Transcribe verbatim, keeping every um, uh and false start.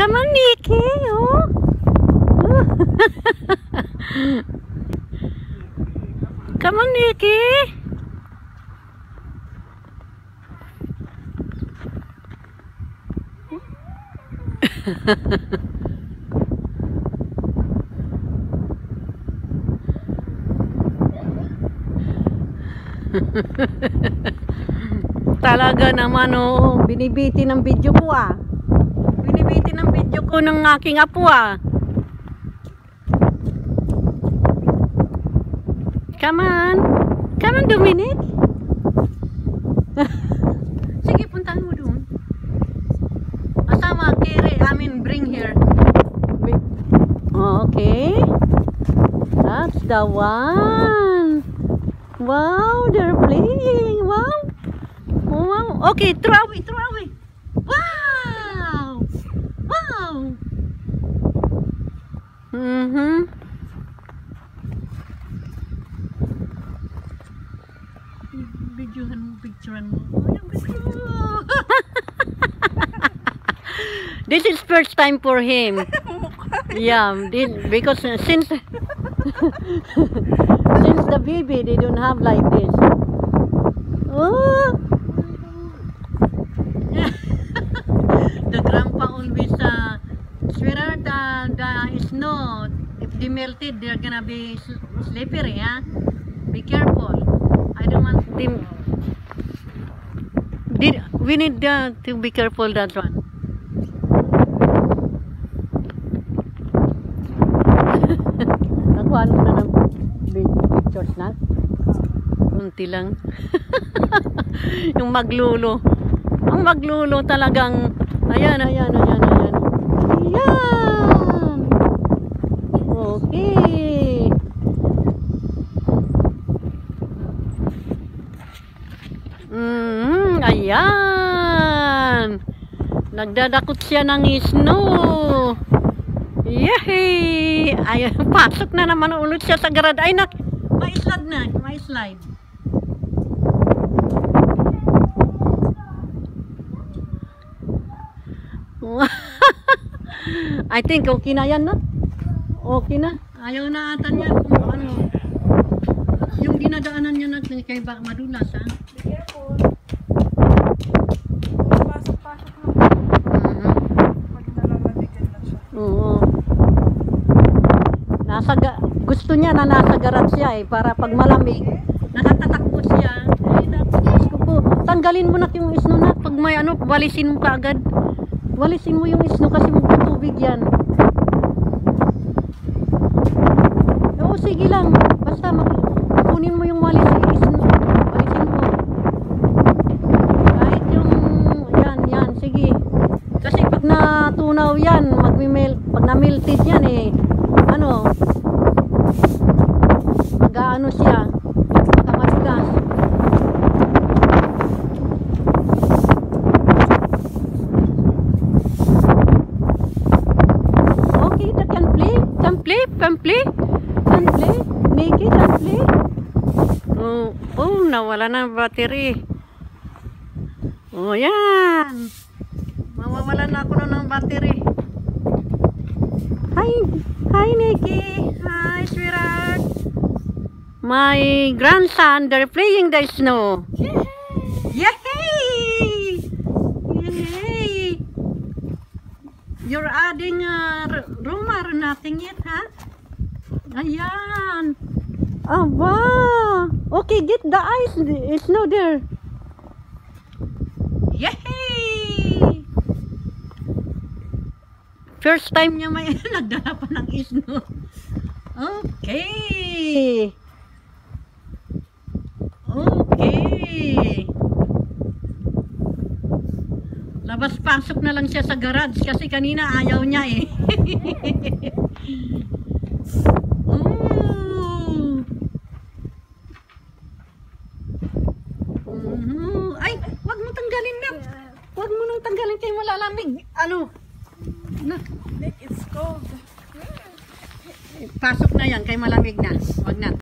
Come on, Nikki. Oh. Come on, Nikki. Talaga naman, oh, binibiti ng video ko ah. Binibiti ng video ko ng aking apo ah. Come on. Come on, Dominic. Sige, puntahan mo doon. Asama, carry, I mean, bring here. Oh, okay. That's the one. Wow, they're playing. Wow. Wow. Okay, throw away, throw away. Wow. Wow. Mm-hmm. Videohan mo, picturean mo. Oh, this is first time for him. Yeah, because since since the baby, they don't have like this. Oh. The grandpa always uh, swear the the snow. If they melted, they're gonna be slippery. Yeah, be careful. I don't want them. Did we need uh, to be careful that one? Nakuhaan mo na ng pictures na? Kunti lang. Yung maglulo. Ang maglulo talagang. Ayan, ayan, ayan, ayan. Ayan. Okay. Mm, ayan. Nagdadakot siya ng snow. Yehey! Ayan, pasok na naman ulit siya sa garad. Ay, nak, may slide na, may slide. I think okay na yan, no? Okay na. Ayaw na ata niya kung ano. Yung dinadaanan niya natin kay madulas, ha? Be careful. Pasok-pasok lang. Uh-huh. Pag nalalamigan na siya. Oo. Nasa, gusto niya na nasa garage siya eh, para pag malamig, nakatatakbo siya. Ay, Diyos ko po. Tanggalin mo na yung snow na. Pag may ano, walisin mo kaagad. Walisin mo yung snow kasi magtutubig yan. Oo, sige lang. Basta kunin mo yung walis snow. Walisin mo. Kahit yung, yan, yan, sige. Kasi pag natunaw yan, magmimel, pag na-melted yan eh, ano, mag-ano siya, makamatigas. Okay, that can play, can play, can play, can play, Nikki, can play. Oh, oh, nawala na ang battery. Oh, yan. Mawawala na ako ng battery. Hi, hi Nikki. Hi, sweetheart. My grandson, they're playing the snow. Yay! Yay! You're adding a room or nothing yet, huh? Ayan. Oh, wow. Okay, get the ice. It's no there. Yay! First time niya may nagdala pa ng snow. Okay. Okay. Labas-pasok na lang siya sa garage kasi kanina ayaw niya eh. Oh. Uh-huh. Ay, wag mo tanggalin na. Wag mo nang tanggalin kay malalamig. Ano? Na. Nick, it's cold. Pasok na yan kay malamig na. Wag na.